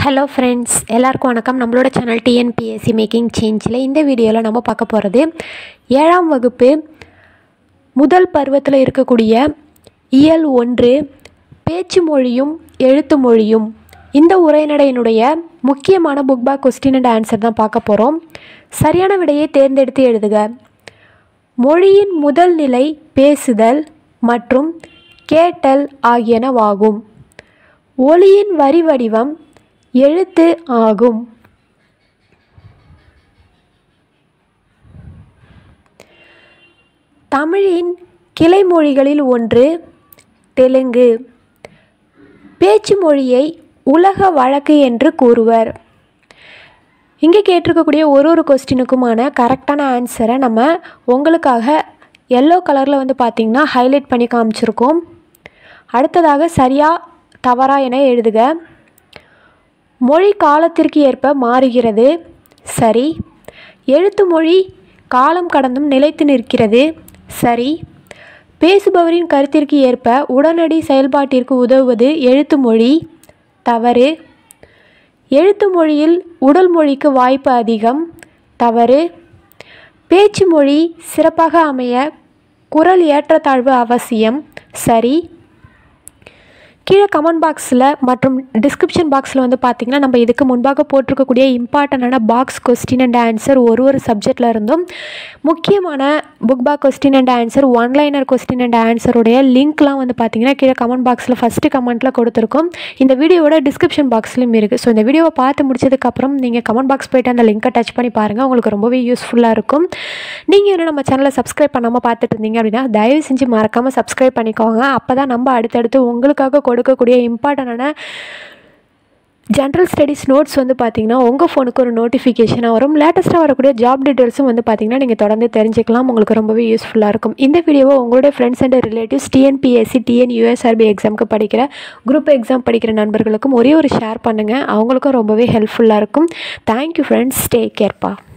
Hello friends, எல்லாருக்கும் வணக்கம். நம்மளோட சேனல் TNPSC மேக்கிங் சேஞ்சில் இந்த வீடியோவில் நம்ம பார்க்க போகிறது 7ஆம் வகுப்பு முதல் பருவத்தில் இருக்கக்கூடிய இயல் 1 பேச்சு மொழியும் எழுத்து மொழியும் இந்த உரைநடையினுடைய முக்கியமான book back question and answer தான் பார்க்க போகிறோம். சரியான விடையை தேர்ந்தெடுத்து எழுதுக. மொழியின் முதல் நிலை பேசுதல் மற்றும் கேட்டல் ஆகியனவாகும். ஒலியின் வரி வடிவம் எழுத்து ஆகும். தமிழின் கிளை மொழிகளில் ஒன்று தெலுங்கு. பேச்சு மொழியை உலக வழக்கு என்று கூறுவர். இங்கே கேட்டிருக்கக்கூடிய ஒரு கொஸ்டினுக்குமான கரெக்டான ஆன்சரை நம்ம உங்களுக்காக எல்லோ கலரில் பார்த்திங்கன்னா ஹைலைட் பண்ணி காமிச்சிருக்கோம். அடுத்ததாக சரியா தவறா என எழுதுக. மொழி காலத்திற்கு ஏற்ப மாறுகிறது. சரி. எழுத்து மொழி காலம் கடந்தும் நிலைத்து நிற்கிறது. சரி. பேசுபவரின் கருத்திற்கு ஏற்ப உடனடி செயல்பாட்டிற்கு உதவுவது எழுத்து மொழி. தவறு. எழுத்து மொழியில் உடல் மொழிக்கு வாய்ப்பு அதிகம். தவறு. பேச்சு மொழி சிறப்பாக அமைய குரல் ஏற்றத்தாழ்வு அவசியம். சரி. கீழே கமெண்ட் பாக்ஸில் மற்றும் டிஸ்கிரிப்ஷன் பாக்ஸில் பார்த்திங்கன்னா நம்ம இதுக்கு முன்பாக போட்டிருக்கக்கூடிய இம்பார்ட்டண்டான பாக்ஸ் கொஸ்டின் அண்ட் ஆன்சர் ஒரு சப்ஜெக்டில் இருந்தும் முக்கியமான book back question and answer one liner question and ஆன்சருடைய லிங்க்லாம் பார்த்திங்கன்னா கீழே கமெண்ட் பாக்ஸில் ஃபஸ்ட்டு கமெண்ட்டில் கொடுத்துருக்கோம். இந்த வீடியோவோட டிஸ்கிரிப்ஷன் பாக்ஸ்லையும் இருக்குது. ஸோ இந்த வீடியோவை பார்த்து முடிச்சதுக்கப்புறம் நீங்கள் கமெண்ட் பாக்ஸ் போய்ட்டு அந்த லிங்க்கை டச் பண்ணி பாருங்கள். உங்களுக்கு ரொம்பவே யூஸ்ஃபுல்லாக இருக்கும். நீங்கள் இன்னும் நம்ம சேனலை சப்ஸ்கிரைப் பண்ணாமல் பார்த்துட்டு இருந்தீங்க அப்படின்னா தயவு செஞ்சு மறக்காமல் சப்ஸ்கிரைப் பண்ணிக்கோங்க. அப்போ தான் நம்ம அடுத்தடுத்து உங்களுக்காக கொடுக்கக்கூடிய இம்பார்ட்டண்டான ஜென்ரல் ஸ்டடீஸ் நோட்ஸ் பார்த்திங்கன்னா உங்கள் ஃபோனுக்கு ஒரு நோட்டிஃபிகேஷனாக வரும். லேட்டஸ்ட்டாக வரக்கூடிய ஜாப் டீட்டெயில்ஸும் பார்த்திங்கன்னா நீங்கள் தொடர்ந்து தெரிஞ்சுக்கலாம். உங்களுக்கு ரொம்பவே யூஸ்ஃபுல்லாக இருக்கும். இந்த வீடியோவை உங்களுடைய friends and relatives TNPSC TNUSRB எக்ஸாமுக்கு படிக்கிற குரூப் எக்ஸாம் படிக்கிற நண்பர்களுக்கும் ஒரே ஒரு ஷேர் பண்ணுங்கள். அவங்களுக்கும் ரொம்பவே ஹெல்ப்ஃபுல்லாக இருக்கும். Thank you friends. டேக் கேர்ப்பா.